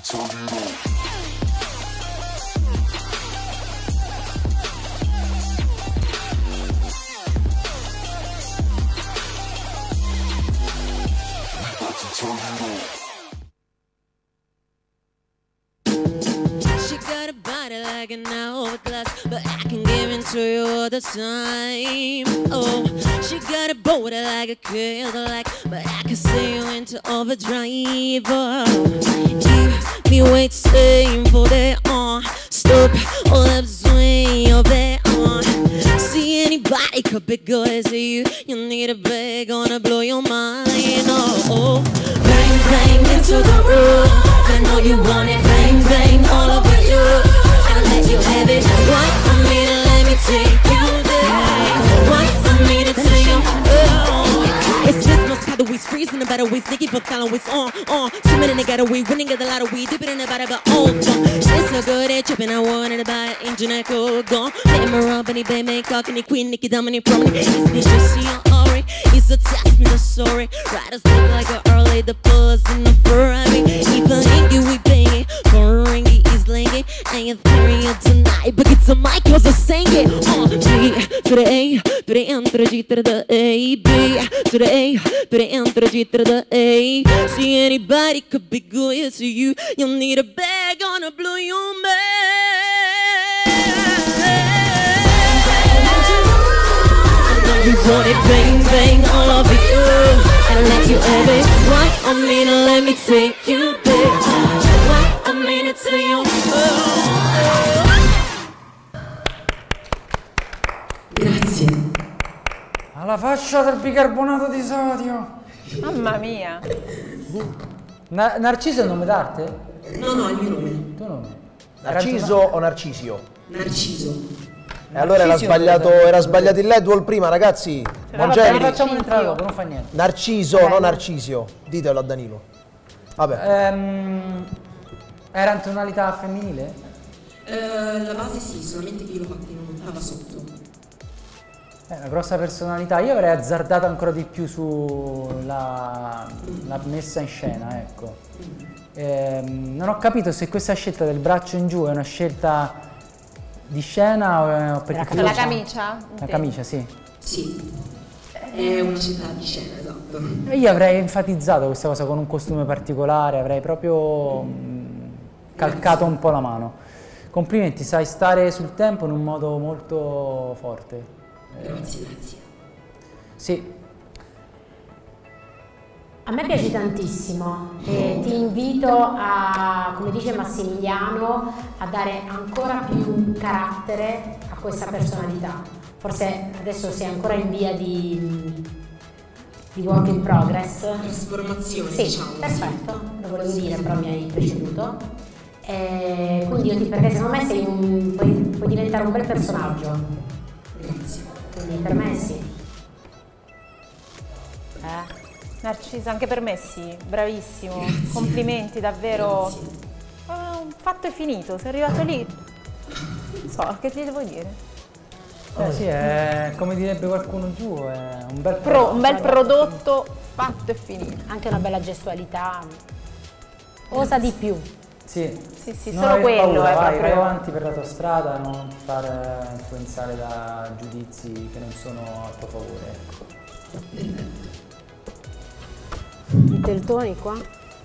She got a body like an hourglass, but I can give it to you all the time. Oh, she got a body like a Cadillac, but I can see you into overdrive. Give me wait, staying for that stop all that swing of that See anybody could be good as you. You need a bag gonna blow your mind. Oh, bang bang into the room. I know you want it, bang bang all over you. I'll let you have it. Why for me to let me take you there? Why for me to take you? It's Christmas, how the we's freezing, the better we's Nicky, but calling we's on. Swimming in the getaway, winning at the lot of weed, dipping in the bottle, but oh, she's so good at tripping. I wanted to buy it, engine echo, gone. Name her up, any baby, make cocky, queen, Nicky, Dominic, prominent. It's me, Jessie and I. It's a test, me the story. Riders look like a early, the pullers in the Ferrari. Even Ingy, we bang it. Ringy is laying. And you're throwing tonight, but it's a mic, cause I sang it. G to the A, to the N, to the G, to the A, B to the A, to the N, to the G, to the A. See anybody could be good to you. You'll need a bag gonna blow your mind. You want it, bang, bang, all over you. And I'll let you have it. Why I mean, let me take you there. Why I mean, it's to you. Grazie. Alla faccia del bicarbonato di sodio. Mamma mia. Narciso è il nome d'arte? No, no, è il mio nome. Il tuo nome? Narciso o Narcisio? Narciso. E allora era sbagliato il LED wall prima, ragazzi. Mongelli. Facciamo entrare dopo, non fa niente. Narciso, non Narcisio. Ditelo a Danilo. Vabbè. Era in tonalità femminile? La base sì, solamente che io l'ho fatta in un'ottava sotto. È una grossa personalità. Io avrei azzardato ancora di più sulla messa in scena, ecco. Non ho capito se questa scelta del braccio in giù è una scelta di scena o perché la camicia? La camicia, sì. Sì, è una scelta di scena, esatto. E io avrei enfatizzato questa cosa con un costume particolare, avrei proprio calcato un po' la mano. Complimenti, sai stare sul tempo in un modo molto forte. Grazie, grazie. Sì. A me piace tantissimo e ti invito a, come dice Massimiliano, a dare ancora più carattere a questa personalità. Forse adesso sei ancora in via di work in progress. Trasformazione, sì, diciamo. Perfetto, lo volevo dire, però mi hai preceduto. Quindi io perché secondo me puoi diventare un bel personaggio. Grazie. Quindi per me sì. Narciso, anche per me sì, bravissimo, grazie. Complimenti davvero. Un fatto è finito, sei arrivato lì. Non so, che ti devo dire? Sì, è, come direbbe qualcuno giù, è un bel prodotto fatto e finito. Anche una bella gestualità. Osa di più. Sì, sì, solo quello paura, è vai proprio... avanti per la tua strada, non far influenzare da giudizi che non sono a tuo favore, ecco. I teltoni qua?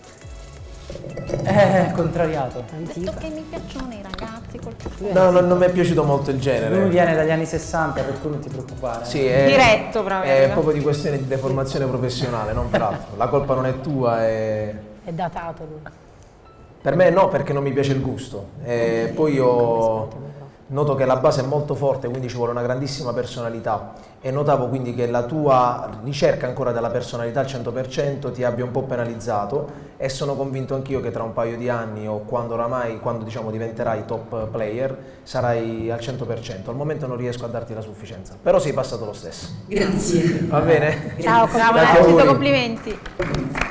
Contrariato. Detto che mi piacciono i ragazzi col No, non mi è piaciuto molto il genere. Lui viene dagli anni 60, per cui non ti preoccupare. Sì, è diretto proprio. È proprio di questione di deformazione professionale, non per altro. La colpa non è tua, è datato lui. Per me no, perché non mi piace il gusto. Poi io noto che la base è molto forte, quindi ci vuole una grandissima personalità. E notavo quindi che la tua ricerca ancora della personalità al 100% ti abbia un po' penalizzato, e sono convinto anch'io che tra un paio di anni o quando diciamo diventerai top player sarai al 100%. Al momento non riesco a darti la sufficienza, però sei passato lo stesso. Grazie. Va bene? Ciao, complimenti.